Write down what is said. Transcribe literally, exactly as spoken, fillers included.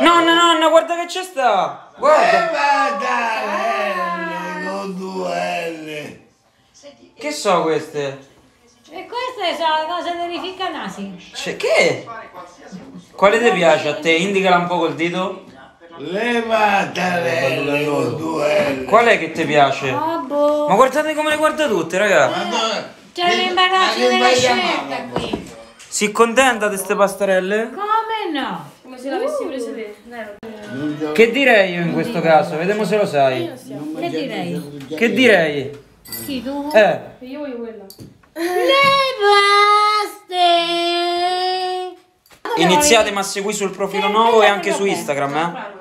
Nonna, nonna, guarda che c'è sta! Guarda! Levattarelle con due L. Che so queste? E queste sono le cose dei riccanasi. Cioè, che? Quale ti piace a te? Indicala un po' col dito. Levattarelle con due L. Qual è che ti piace? Oh, boh. Ma guardate come le guarda tutte, raga! C'è l'imbarazzo della scelta qui. Si contenta di queste pastarelle? Come no? Come se l'avessi prese te. Dai. Che direi io in questo caso? Vediamo se lo sai. Che direi? Che direi? Chi tu? Eh, Io voglio quella. Le paste! iniziate a seguire sul profilo nuovo e anche su Instagram, eh?